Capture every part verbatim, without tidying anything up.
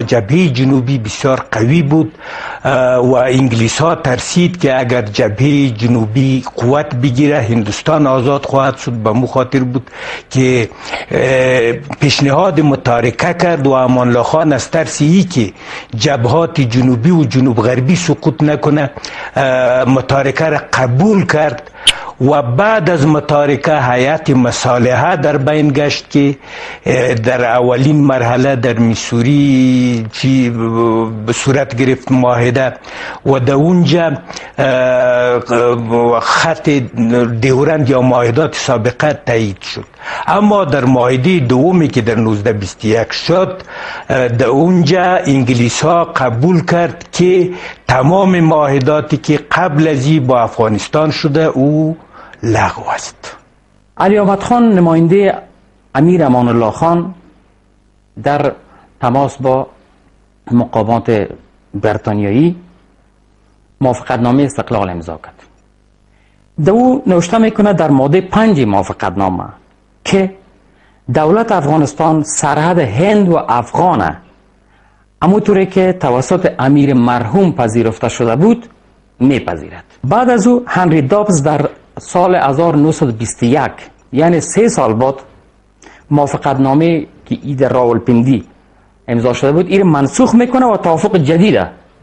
جبهه جنوبی بسیار قوی بود و انگلیس ها ترسید که اگر جبهه جنوبی قوت بگیره هندوستان آزاد خواهد شد. به مو خاطر بود که پیشنهاد متارکه کرد و امان الله خان از ترس ای که جبهات جنوبی و جنوب غربی سقوط نکنه متارکه را قبول کرد و بعد از متارکه هیئت مصالحه در بین گشت که در اولین مرحله در میسوری چی به صورت گرفت معاهده و در اونجا خط دیورند یا معاهدات سابقه تایید شد. اما در معاهده دومی که در نوزده بیست و یک شد در اونجا انگلیس ها قبول کرد که تمام معاهداتی که قبل از این با افغانستان شده او لغو است. علی احمد خان نماینده امیر امان الله خان در تماس با مقامات بریتانیایی موافقتنامه استقلال امضا کرد. در او نوشته میکنه در ماده پنج موافقتنامه که دولت افغانستان سرحد هند و افغان همونطوری که توسط امیر مرحوم پذیرفته شده بود میپذیرد. بعد از او هنری دابز در سال هزار و نهصد و بیست و یک یعنی سه سال بعد موافقتنامه که ای در راولپندی امضا شده بود این منسوخ میکنه و توافق جدید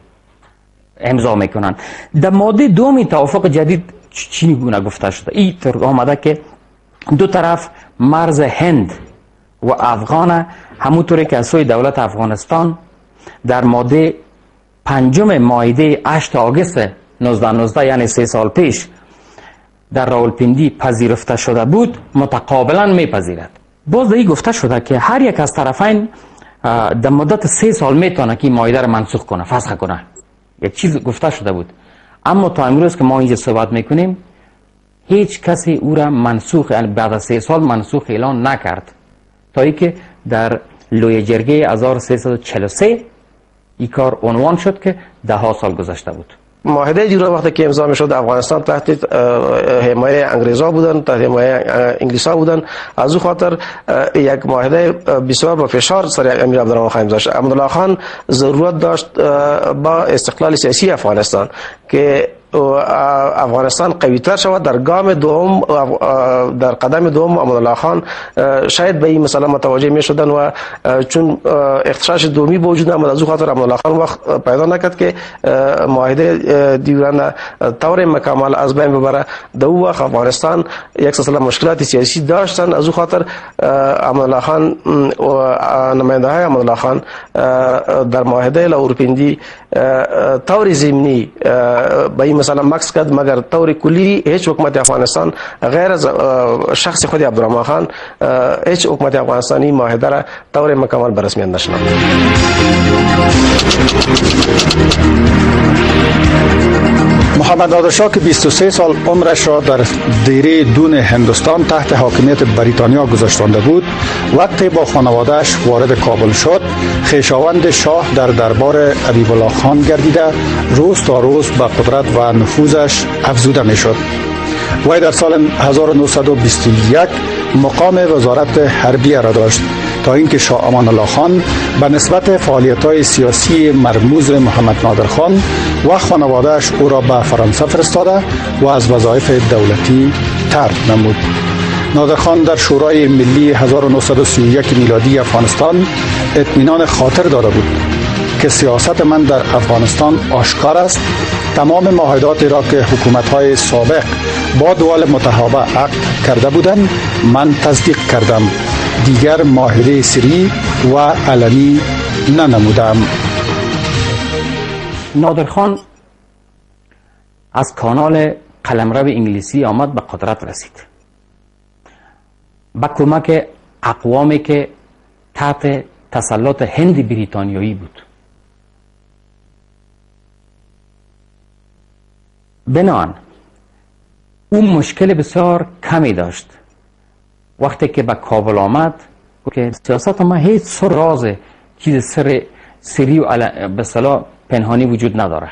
امضا میکنن. در ماده دوم توافق جدید چی گونه گفته شده؟ این طور آمده که دو طرف مرز هند و افغان همونطوری که از سوی دولت افغانستان در ماده پنجم معاهده هشت آگوست نوزده نوزده یعنی سه سال پیش در راولپندی پذیرفته شده بود متقابلا میپذیرد. باز این گفته شده که هر یک از طرفین در مدت سه سال میتونه که این معاهده را منسوخ کنه، فسخ کنه. یک چیز گفته شده بود، اما تا امروز که ما اینجا صحبت میکنیم هیچ کسی او را منسوخ، یعنی بعد از سه سال منسوخ اعلان نکرد تا اینکه در لوی جرگه هزار و سیصد و چهل و سه این کار عنوان شد که ده ها سال گذشته بود. معاهده دیگر وقتی که امضا میشد افغانستان تحت حمایت انگریزا بودن، تحت حمایت انگلیسا بودن. از او خاطر یک معاهده بسیار با فشار سر امیر عبدالرحمن خان امضا شد. عبدالله خان ضرورت داشت با استقلال سیاسی افغانستان که افغانستان قوی‌تر شود. در گام دوم در قدم دوم عبدالله خان شاید به این مسئله متوجه می شدن و چون اختشاش دومی وجود آمد از او خاطر عبدالله خان وقت پیدا نکرد که معاهده دیوران طور مکمل از بین ببره. در او وقت افغانستان یک سلسله مشکلات سیاسی داشتن. از او خاطر عبدالله خان و نماینده های عبدالله خان در معاهده لاورپندی طور ضمنی به این مثلا مکس کرد، مگر طور کلی هیچ حکومت افغانستان غیر از شخص خود عبدالرحمن خان هیچ حکومت افغانستانی معاهده را طور مکمل به رسمیت نشناخت. محمد نادر شاه که بیست و سه سال عمرش را در دیره دون هندوستان تحت حاکمیت بریتانیا گذاشتانده بود، وقتی با خانوادهش وارد کابل شد خویشاوند شاه در دربار حبیب الله خان گردیده روز تا روز به قدرت و نفوذش افزوده می شد. وی در سال هزار و نهصد و بیست و یک مقام وزارت حربیه را داشت تا اینکه شاه امان الله خان به نسبت فعالیت‌های سیاسی مرموز محمد نادر خان و خانواده‌اش او را به فرانسه فرستاده و از وظایف دولتی طرد نمود. نادر خان در شورای ملی هزار و نهصد و سی و یک میلادی افغانستان اطمینان خاطر داده بود که سیاست من در افغانستان آشکار است. تمام معاهداتی را که حکومت‌های سابق با دول متحابه عقد کرده بودند من تصدیق کردم. دیگر معاهده سری و علنی ننمودم. نادر خان از کانال قلمرو انگلیسی آمد به قدرت رسید با کمک اقوامی که تحت تسلط هند بریتانیایی بود. بنابراین او مشکل بسیار کمی داشت. وقتی که به کابل آمد که سیاست ما هیچ سر راز چیز سر سری و به اصطلاح پنهانی وجود نداره.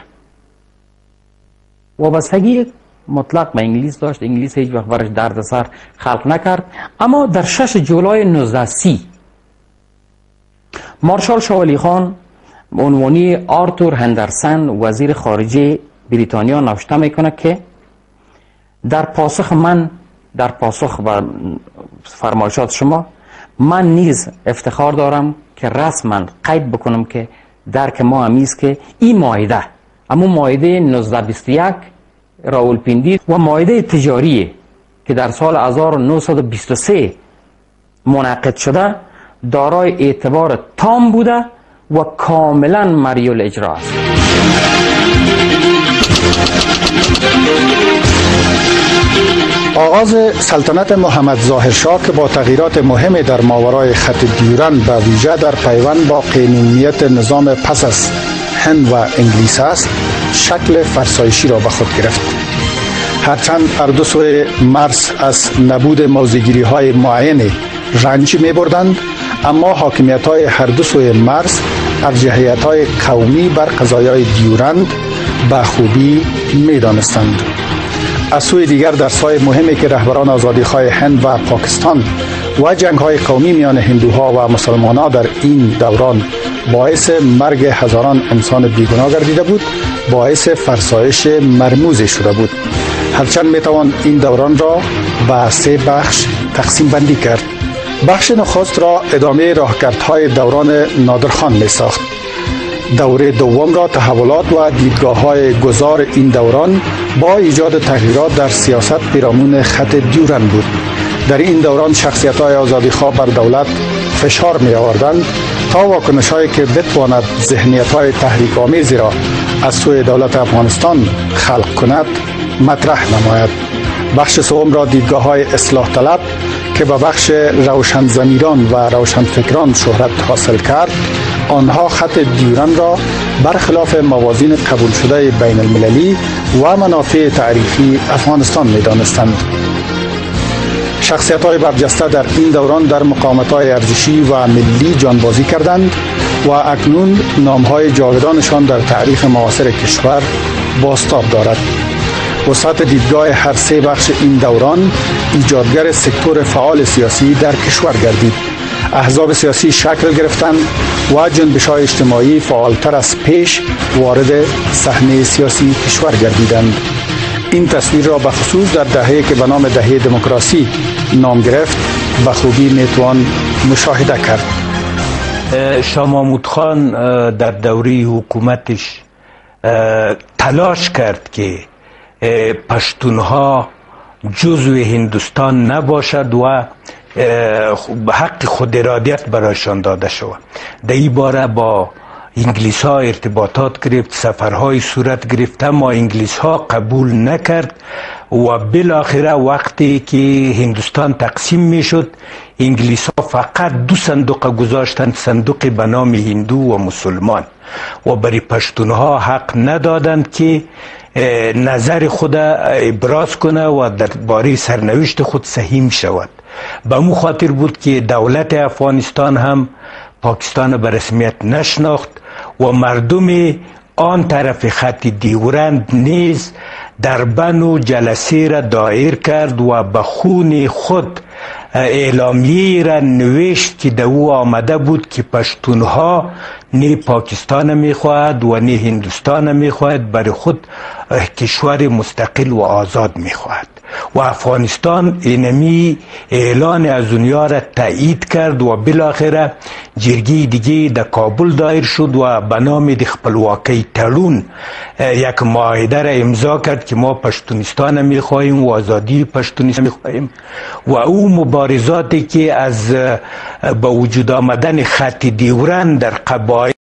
وابستگی مطلق به انگلیس داشت. انگلیس هیچ وقت برش دردسر خلق نکرد. اما در شش جولای نوزده سی مارشال شاه ولی خان عنوانی آرتور هندرسن وزیر خارجه بریتانیا نوشته میکنه که در پاسخ من در پاسخ به فرمایشات شما من نیز افتخار دارم که رسما قید بکنم که درک ما همیست که این مائده اما مائده نوزده بیست و یک راولپیندی و مائده تجاریه که در سال هزار و نهصد و بیست و سه منعقد شده دارای اعتبار تام بوده و کاملا مریل الاجرا است. آغاز سلطنت محمد ظاهر شاه که با تغییرات مهمی در ماورای خط دیورند به ویژه در پیوند با قانونیت نظام پس از هند و انگلیس است، شکل فرسایشی را به خود گرفت. هرچند هر دو سوی مرز از نبود موضع‌گیری های معین رنج می بردند، اما حاکمیت های هر دو سوی مرز ارجحیت های قومی بر قضایای دیورند به خوبی می دانستند. از سوی دیگر در سای مهمی که رهبران آزادیخواه هند و پاکستان و جنگ های قومی میان هندوها و مسلمانان در این دوران باعث مرگ هزاران انسان بیگناه گردیده بود، باعث فرسایش مرموزی شده بود. هرچند میتوان این دوران را به سه بخش تقسیم بندی کرد. بخش نخست را ادامه راهکردهای دوران نادرخان می ساخت. دوره دوم را تحولات و دیدگاه‌های گذار این دوران با ایجاد تغییرات در سیاست پیرامون خط دیورند بود. در این دوران شخصیت‌های آزادیخواه بر دولت فشار می آوردند تا واکنش‌هایی که بتواند ذهنیت‌های تحریک‌آمیزی را از سوی دولت افغانستان خلق کند مطرح نماید. بخش سوم را دیدگاه‌های اصلاح طلب که به بخش روشن ضمیران و روشن فکران شهرت حاصل کرد، آنها خط دیورند را برخلاف موازین قبول شده بین المللی و منافع تاریخی افغانستان می دانستند. شخصیت های برجسته در این دوران در مقامات های ارزشی و ملی جانبازی کردند و اکنون نام های جاودانشان در تاریخ معاصر کشور بازتاب دارد. وسعت دیدگاه هر سه بخش این دوران ایجادگر سکتور فعال سیاسی در کشور گردید. احزاب سیاسی شکل گرفتند و جنبش‌های اجتماعی فعالتر از پیش وارد صحنه سیاسی کشور گردیدند. این تصویر را به خصوص در دهه‌ای که به نام دهه دموکراسی نام گرفت به خوبی میتوان مشاهده کرد. شاه محمود خان در دوره حکومتش تلاش کرد که پشتونها جزو هندوستان نباشد و حق خود ارادیت برایشان داده شود. در این باره با انگلیس ها ارتباطات گرفت، سفرهای صورت گرفت، اما انگلیس ها قبول نکرد و بالاخره وقتی که هندوستان تقسیم می شد انگلیس ها فقط دو صندوق گذاشتند، صندوق به نام هندو و مسلمان، و برای پشتون ها حق ندادند که نظر خود ابراز کنه و در باره سرنوشت خود سهیم شود. به مو خاطر بود که دولت افغانستان هم پاکستان به رسمیت نشناخت و مردم آن طرف خط دیورند نیز در بن و جلسه را دایر کرد و به خون خود اعلامیه را نوشت که در او آمده بود که پشتونها نه پاکستان میخواهد و نه هندوستان میخواهد، برای خود کشور مستقل و آزاد میخواهد. و افغانستان اینمی اعلان از دنیا را تایید کرد و بالاخره جرگی دیگه در کابل دایر شد و به نام د خپلواکۍ تړون یک معاهده را امضا کرد که ما پشتونستان میخواهیم و آزادی پشتونستان میخواهیم. و او مبارزاتی که از به وجود آمدن خط دیورند در قبایل